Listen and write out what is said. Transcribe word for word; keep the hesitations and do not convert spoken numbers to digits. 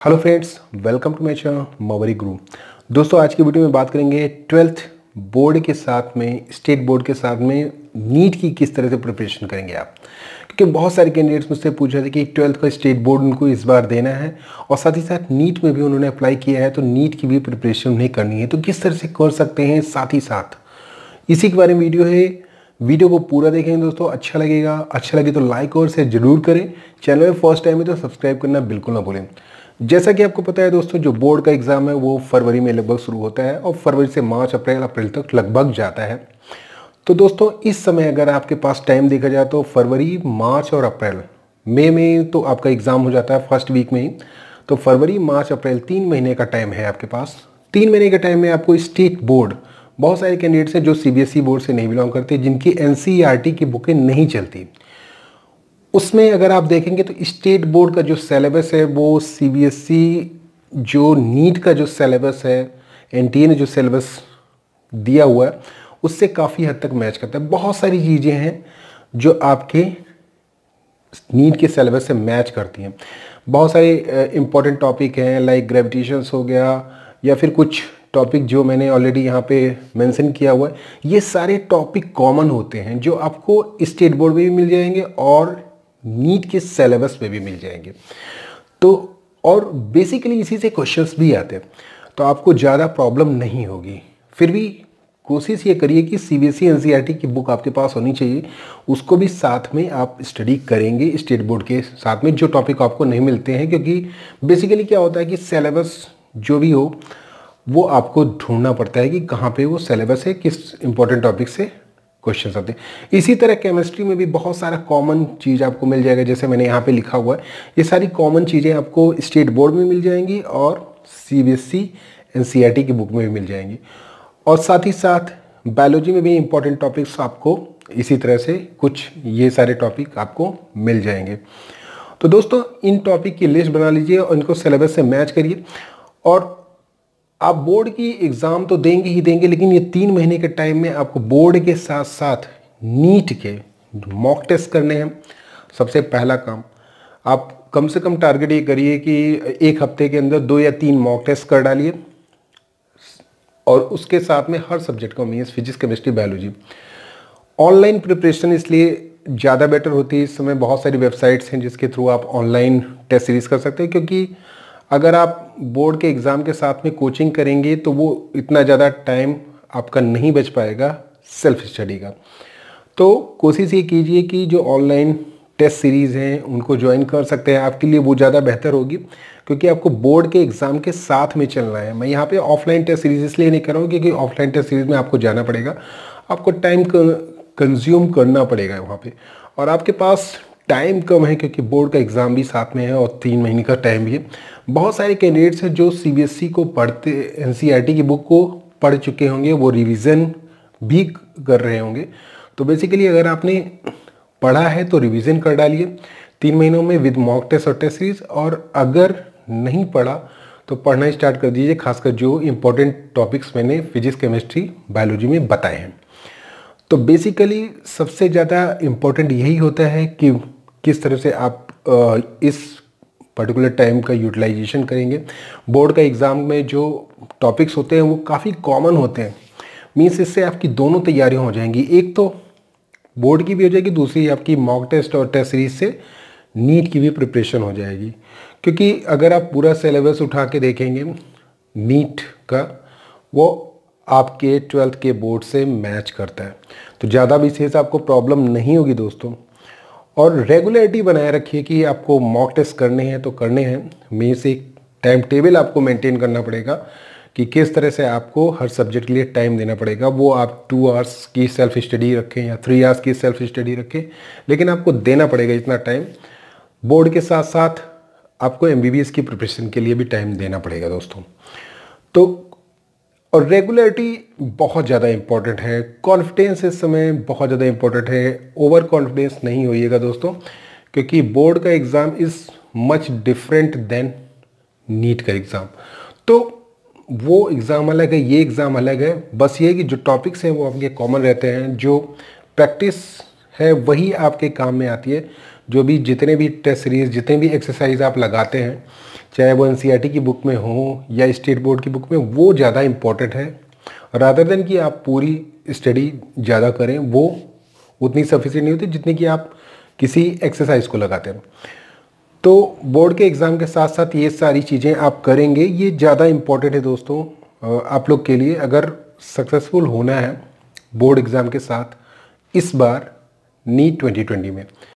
Hello friends, welcome to my channel Maverick Guru. दोस्तों, आज की वीडियो में बात करेंगे ट्वेल्थ बोर्ड के साथ में, स्टेट बोर्ड के साथ में नीट की किस तरह से प्रिपरेशन करेंगे आप। क्योंकि बहुत सारे कैंडिडेट्स मुझसे पूछ रहे थे कि ट्वेल्थ का स्टेट बोर्ड उनको इस बार देना है और साथ ही साथ नीट में भी उन्होंने अप्लाई किया है, तो नीट की भी प्रिपरेशन उन्हें करनी है, तो किस तरह से कर सकते हैं। साथ ही साथ इसी के बारे में वीडियो है, वीडियो को पूरा देखेंगे दोस्तों, अच्छा लगेगा। अच्छा लगे तो लाइक और शेयर जरूर करें। चैनल में फर्स्ट टाइम है तो सब्सक्राइब करना बिल्कुल ना भूलें। जैसा कि आपको पता है दोस्तों, जो बोर्ड का एग्ज़ाम है वो फरवरी में लगभग शुरू होता है और फरवरी से मार्च अप्रैल अप्रैल तक लगभग जाता है। तो दोस्तों, इस समय अगर आपके पास टाइम देखा जाए तो फरवरी, मार्च और अप्रैल, मई में तो आपका एग्ज़ाम हो जाता है फर्स्ट वीक में ही। तो फरवरी, मार्च, अप्रैल तीन महीने का टाइम है आपके पास। तीन महीने के टाइम में आपको स्टेट बोर्ड, बहुत सारे कैंडिडेट्स हैं जो सीबीएसई बोर्ड से नहीं बिलोंग करते, जिनकी एनसीईआरटी की बुकें नहीं चलती, उसमें अगर आप देखेंगे तो स्टेट बोर्ड का जो सिलेबस है वो सीबीएसई जो नीट का जो सिलेबस है, एनटीए ने जो सिलेबस दिया हुआ है उससे काफ़ी हद तक मैच करता है। बहुत सारी चीज़ें हैं जो आपके नीट के सिलेबस से मैच करती हैं। बहुत सारे इंपॉर्टेंट टॉपिक हैं, लाइक ग्रेविटेशंस हो गया, या फिर कुछ टॉपिक जो मैंने ऑलरेडी यहाँ पे मेंशन किया हुआ है। ये सारे टॉपिक कॉमन होते हैं जो आपको स्टेट बोर्ड में भी मिल जाएंगे और नीट के सिलेबस में भी मिल जाएंगे। तो और बेसिकली इसी से क्वेश्चंस भी आते हैं, तो आपको ज़्यादा प्रॉब्लम नहीं होगी। फिर भी कोशिश ये करिए कि सीबीएसई एनसीईआरटी की बुक आपके पास होनी चाहिए, उसको भी साथ में आप स्टडी करेंगे स्टेट बोर्ड के साथ में, जो टॉपिक आपको नहीं मिलते हैं। क्योंकि बेसिकली क्या होता है कि सिलेबस जो भी हो वो आपको ढूंढना पड़ता है कि कहाँ पे वो सिलेबस है, किस इंपॉर्टेंट टॉपिक से क्वेश्चन आते हैं। इसी तरह केमिस्ट्री में भी बहुत सारा कॉमन चीज़ आपको मिल जाएगा, जैसे मैंने यहाँ पे लिखा हुआ है। ये सारी कॉमन चीज़ें आपको स्टेट बोर्ड में मिल जाएंगी और सीबीएसई एनसीईआरटी की बुक में भी मिल जाएंगी। और साथ ही साथ बायोलॉजी में भी इंपॉर्टेंट टॉपिक्स आपको इसी तरह से कुछ ये सारे टॉपिक आपको मिल जाएंगे। तो दोस्तों, इन टॉपिक की लिस्ट बना लीजिए और इनको सिलेबस से मैच करिए। और आप बोर्ड की एग्ज़ाम तो देंगे ही देंगे, लेकिन ये तीन महीने के टाइम में आपको बोर्ड के साथ साथ नीट के मॉक टेस्ट करने हैं। सबसे पहला काम, आप कम से कम टारगेट ये करिए कि एक हफ्ते के अंदर दो या तीन मॉक टेस्ट कर डालिए, और उसके साथ में हर सब्जेक्ट का, means physics, chemistry, biology. Online preparation इसलिए ज़्यादा बेटर होती है। इस समय बहुत सारी वेबसाइट्स हैं जिसके थ्रू आप ऑनलाइन टेस्ट सीरीज कर सकते हैं, क्योंकि अगर आप बोर्ड के एग्ज़ाम के साथ में कोचिंग करेंगे तो वो इतना ज़्यादा टाइम आपका नहीं बच पाएगा सेल्फ स्टडी का। तो कोशिश ये कीजिए कि जो ऑनलाइन टेस्ट सीरीज़ हैं उनको ज्वाइन कर सकते हैं, आपके लिए वो ज़्यादा बेहतर होगी, क्योंकि आपको बोर्ड के एग्ज़ाम के साथ में चलना है। मैं यहाँ पे ऑफलाइन टेस्ट सीरीज इसलिए नहीं कर रहा हूँ क्योंकि ऑफलाइन टेस्ट सीरीज में आपको जाना पड़ेगा, आपको टाइम कंज्यूम करना पड़ेगा वहाँ पे, और आपके पास टाइम कम है क्योंकि बोर्ड का एग्ज़ाम भी साथ में है और तीन महीने का टाइम भी है। बहुत सारे कैंडिडेट्स हैं जो सीबीएसई को पढ़ते, एनसीईआरटी की बुक को पढ़ चुके होंगे, वो रिवीजन भी कर रहे होंगे। तो बेसिकली अगर आपने पढ़ा है तो रिवीजन कर डालिए तीन महीनों में विद मॉक टेस्ट और टेस्ट सीरीज, और अगर नहीं पढ़ा तो पढ़ना स्टार्ट कर दीजिए, खासकर जो इम्पोर्टेंट टॉपिक्स मैंने फिजिक्स, केमिस्ट्री, बायोलॉजी में बताए हैं। तो बेसिकली सबसे ज़्यादा इम्पोर्टेंट यही होता है कि किस तरह से आप इस पर्टिकुलर टाइम का यूटिलाइजेशन करेंगे। बोर्ड का एग्ज़ाम में जो टॉपिक्स होते हैं वो काफ़ी कॉमन होते हैं, मीन्स इससे आपकी दोनों तैयारियां हो जाएंगी। एक तो बोर्ड की भी हो जाएगी, दूसरी आपकी मॉक टेस्ट और टेस्ट सीरीज से नीट की भी प्रिपरेशन हो जाएगी। क्योंकि अगर आप पूरा सिलेबस उठा के देखेंगे नीट का, वो आपके ट्वेल्थ के बोर्ड से मैच करता है, तो ज़्यादा विशेष आपको प्रॉब्लम नहीं होगी दोस्तों। और रेगुलरिटी बनाए रखिए कि आपको मॉक टेस्ट करने हैं तो करने हैं, मीन्स एक टाइम टेबल आपको मेंटेन करना पड़ेगा कि किस तरह से आपको हर सब्जेक्ट के लिए टाइम देना पड़ेगा। वो आप टू आवर्स की सेल्फ स्टडी रखें या थ्री आवर्स की सेल्फ स्टडी रखें, लेकिन आपको देना पड़ेगा इतना टाइम। बोर्ड के साथ साथ आपको एमबीबीएस की प्रिपरेशन के लिए भी टाइम देना पड़ेगा दोस्तों। तो और रेगुलरिटी बहुत ज़्यादा इंपॉर्टेंट है। कॉन्फिडेंस इस समय बहुत ज़्यादा इंपॉर्टेंट है। ओवर कॉन्फिडेंस नहीं होइएगा दोस्तों, क्योंकि बोर्ड का exam is much different than NEET का एग्ज़ाम। तो वो एग्ज़ाम अलग है, ये एग्ज़ाम अलग है। बस ये है कि जो टॉपिक्स हैं वो आपके कॉमन रहते हैं, जो प्रैक्टिस है वही आपके काम में आती है। जो भी जितने भी टेस्ट सीरीज, जितने भी एक्सरसाइज आप लगाते हैं, चाहे वो एनसीईआरटी की बुक में हो या स्टेट बोर्ड की बुक में, वो ज़्यादा इम्पॉर्टेंट है रादर देन कि आप पूरी स्टडी ज़्यादा करें। वो उतनी सफिशिएंट नहीं होती जितनी कि आप किसी एक्सरसाइज को लगाते हैं। तो बोर्ड के एग्ज़ाम के साथ साथ ये सारी चीज़ें आप करेंगे, ये ज़्यादा इम्पॉर्टेंट है दोस्तों आप लोग के लिए, अगर सक्सेसफुल होना है बोर्ड एग्ज़ाम के साथ इस बार नीट ट्वेंटी ट्वेंटी में।